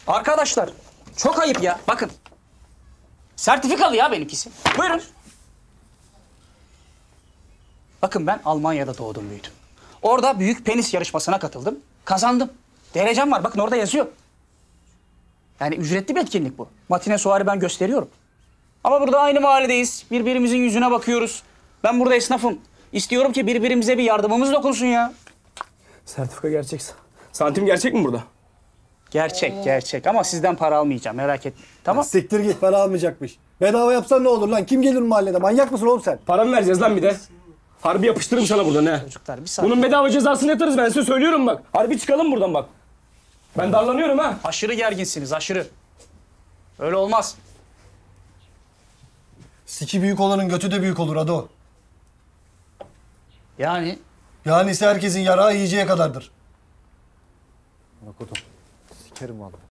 Arkadaşlar çok ayıp ya. Bakın. Sertifikalı ya benimkisi. Buyurun. Bakın ben Almanya'da doğdum büyüdüm. Orada büyük penis yarışmasına katıldım. Kazandım. Derecem var. Bakın orada yazıyor. Yani ücretli bir etkinlik bu. Matine suarı ben gösteriyorum. Ama burada aynı mahalledeyiz. Birbirimizin yüzüne bakıyoruz. Ben burada esnafım. İstiyorum ki birbirimize bir yardımımız dokunsun ya. Sertifika gerçekse. Santim gerçek mi burada? Gerçek, gerçek. Ama sizden para almayacağım. Merak etme. Tamam. Siktir git, para almayacakmış. Bedava yapsan ne olur lan? Kim gelir mahallede? Manyak mısın oğlum sen? Para mı vereceğiz lan bir de? Harbi yapıştırırım sana buradan ha. Çocuklar bir saniye. Bunun bedava cezasını yatarız, ben size söylüyorum bak. Harbi çıkalım buradan bak. Ben darlanıyorum ha. Aşırı gerginsiniz, aşırı. Öyle olmaz. Siki büyük olanın götü de büyük olur Ado. Yani Yani ise herkesin yarağı yiyeceği kadardır. Sikerim vallahi.